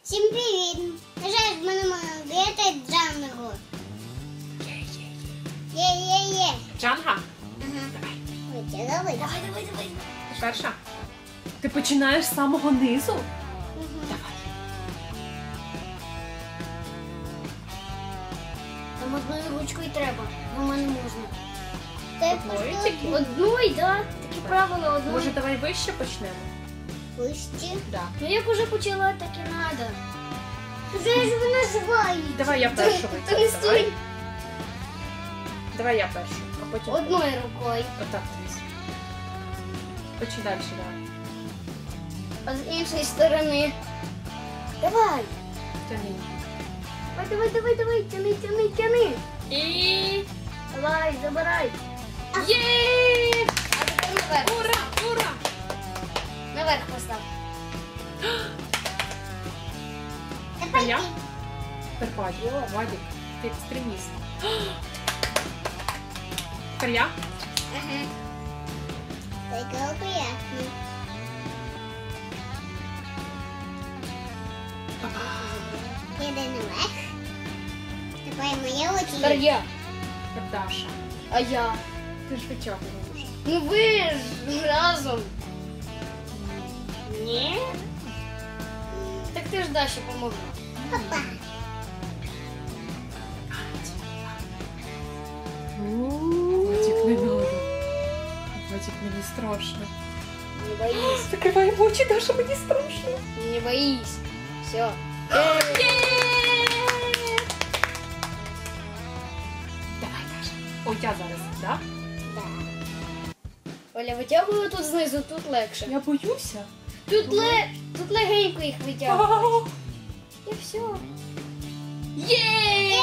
Всім привіт! На жаль, в мене грати Джангу. Є. Джанга? Ага. Давай. Ти перша? Ти починаєш з самого низу? Давай. Там одною ручкою треба, бо в мене можна. Одною тільки? Одною, так. Такі правила одною. Може, давай вище почнемо? Вище. Да. Ну як уже почала, так і треба. Вже ж ви називаєте. Давай я першу Та не витягну. Давай. стой. Давай я першу, а потім... Одною рукою. Отак дивись. Почи далі, давай. А з іншої сторони. Давай. Тяни. Давай. Тяни. І... Давай, забирай. Є! А тепер наверх. Ура! Наверх постав. Тепер я? Тепер Вадик. Вадик, ти екстреміст. Тепер я? Ага. Такого приятно. Іде наверх. Тепер моя Тепер очі. я. Тепер Даша. А я. Ти ж витягувала вже. Ну ви ж разом. Ні? Так ти ж Даші помогла. Опа. Вадик, не надо. Вадик, мені страшно. Не боись. Закривай очі, Даша, мені страшно. Не боись. Все. Давай, Даша. О, я зараз, да? Да. Оля, витягую тут знизу, тут легше. Я боюся. Тут легенько їх витягую. І все. Є!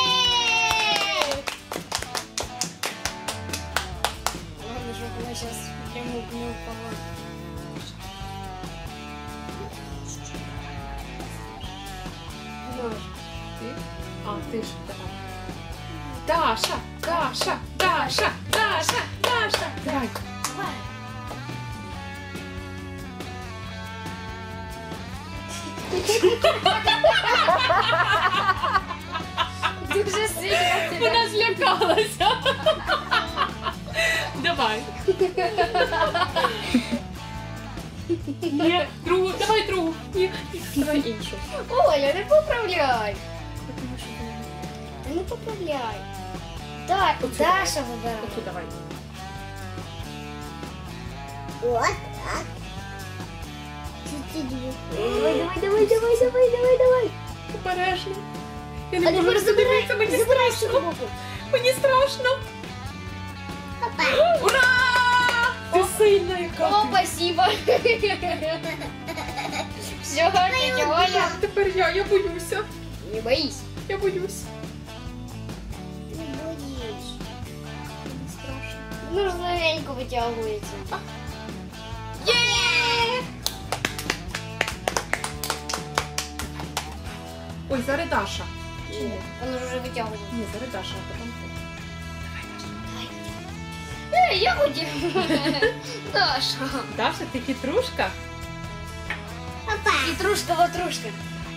Ладно, щоб вона зараз прямо не упала. Ти? А, ти ж, давай. Даша! Давай. Давай. Дуже сильно тебе. Вона злякалася. Давай. Ні, другу, давай другу. Ні, давай іншу. Оля, не поправляй. Та не поправляй. Так, Оцю Даша вибирає. Оту давай. Вот так. Чуть-чуть. Давай. Обережно. Я А не можу тепер забирай, подивитися, мені забирай з страшно. цього боку. Мені страшно. Опа. Ура! Ти сильна яка. О, ти. спасибо. Все, тетя Оля. Тепер я боюся. Не боись. Я боюсь. Не будеш. Мені страшно. Ну ж легенько витягується. Є! Ой, зараз Даша. Чи ні? Воно ж вже витягує. Ні, зараз Даша, а потім ти. Я хотів. Даша. Даша, ти хитрушка? Опа. Петрушка-ватрушка.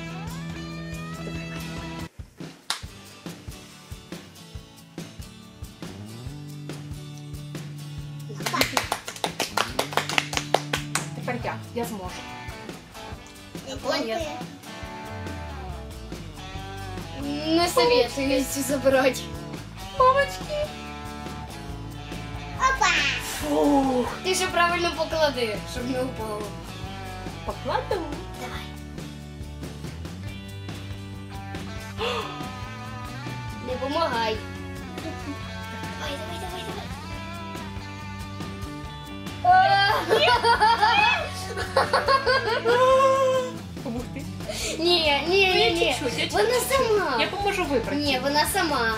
Тепер я зможу. Молодець. Не советую цю забирати. Мамочки! Опа. Фух. Ти ще правильно поклади, щоб не упало. Покладу. Давай. Не помагай. Давай. Помогти? Ні. Я чуть-чуть. Вона сама. Я поможу вибрати. Ні, вона сама.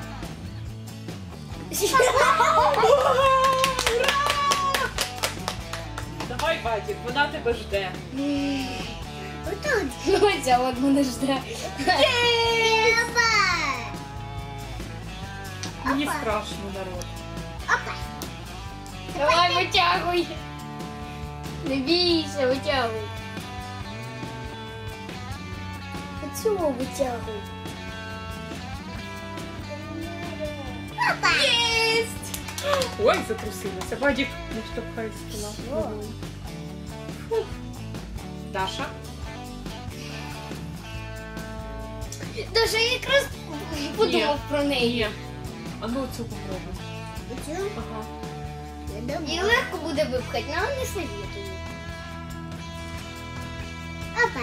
Давай, Вадик, вона тебе жде. Отут. Оця от мене жде. Опа. Мені страшно, народ. Опа. Давай, витягуй. Не бійся, витягуй. оцю витягуй. Опа! Єсть! Ой, затрусилася. Вадік, не штовхайся на ногою. Фух. Даша? Даже я якраз подумав про неї. Ні. А ну оцю попробуй. Оцю? Ага. Я І думаю. легко буде випхати, але не советую. Опа!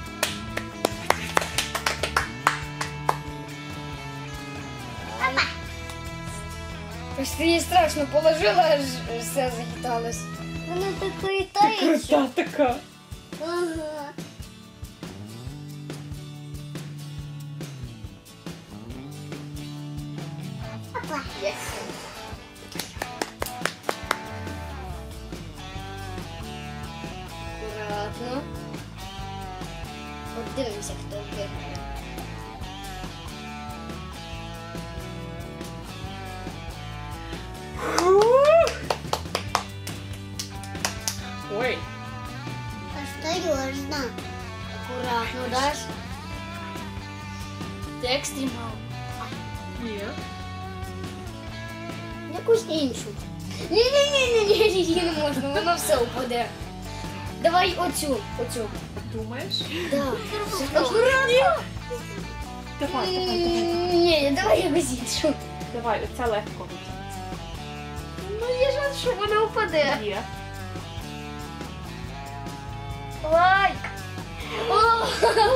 Опа! Ось ти її страшно положила, аж все захиталось. Вона так Ти літається. крута така. Ага. Опа! Є. Акуратно. От дивимося, хто виграє. Ой. Осторожно. Акуратно, Даш. Ти екстремал. Ні. Якусь іншу. Ні, її не можна, воно все упаде. Давай оцю. Думаєш? Да. Акуратно. Давай. Ні, давай якусь іншу. Давай, оця легко витягнеться. Ну є шанс, що вона впаде. Є. Лайк. О!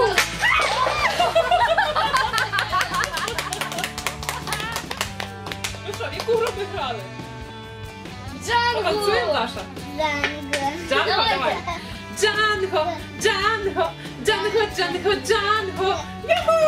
Ну що, в яку гру ми грали? Танцюємо, Джангу! Даша? Джанго. Джанго, давай. Джанго, Джанго, Джанго, Джанго, Джанго. Юху!